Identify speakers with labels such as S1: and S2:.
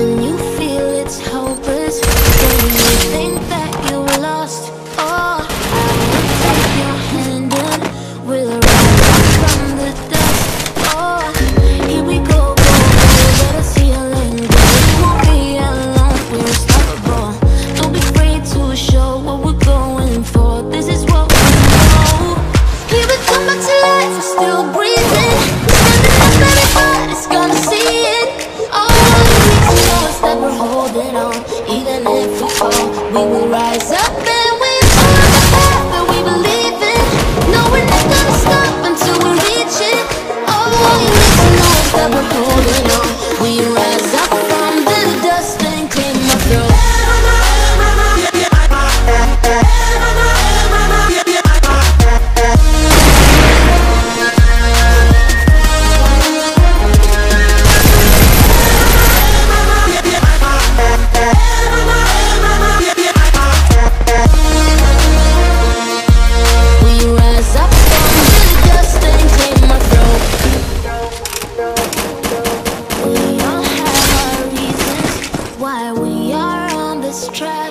S1: when you feel it's hopeless, when you think that you lost all, I will take your hand and we'll rise from the dust. Oh, here we go, let us heal and go. We won't be alone, we're unstoppable. Don't be afraid to show what we're going for. This is what we know. Here we come back to life, we're still breathing. Standing up, everybody's gonna see it. All you need to know is that we're holding on. Even if we fall, we will rise up and we're on the path that we believe in. No, we're not gonna stop until we reach it. All you need to know is that we're holding on. We rise up from the dust and clean my throat. Why we are on this track.